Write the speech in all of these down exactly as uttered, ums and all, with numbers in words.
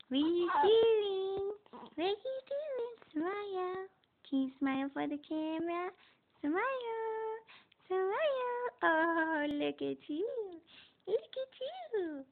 What are you doing? What are you doing? Smile. Can you smile for the camera? Smile. Smile. Oh, look at you. Look at you.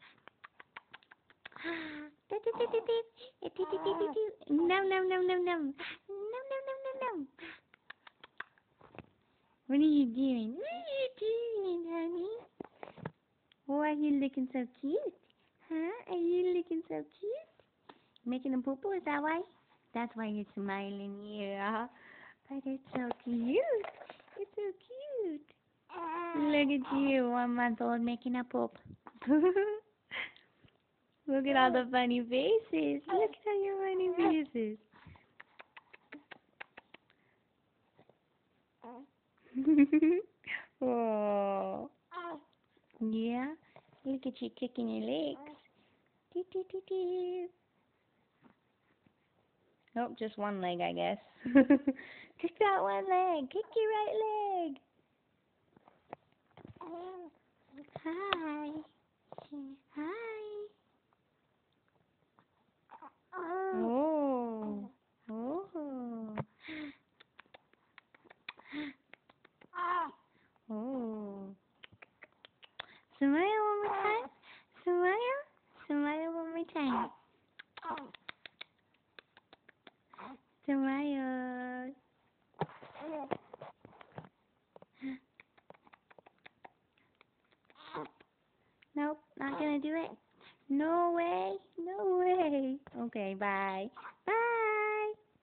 No, no, no, no, no. No, no, no, no, no. What are you doing? What are you doing, honey? Why are you looking so cute? Huh? Are you looking so cute? Making a poo-poo, is that why? That's why you're smiling, yeah. But it's so cute. It's so cute. Look at you, one month old, making a poop. Look at all the funny faces. Look at all your funny faces. Oh. Yeah? Look at you kicking your legs. Dee, dee, dee, dee. Nope, just one leg, I guess. Kick that one leg. Kick your right leg. Hi. Hi. Oh. Oh. Oh. Smile one more time. Smile. Smile one more time. Smile. Nope, not gonna do it. No way. No way. Okay, bye.